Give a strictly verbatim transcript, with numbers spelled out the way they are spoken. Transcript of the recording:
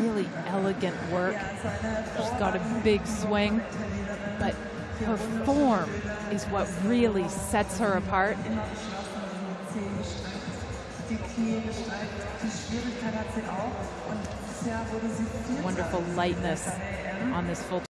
really elegant work. She's got a big swing, but her form is what really sets her apart. Wonderful lightness on this full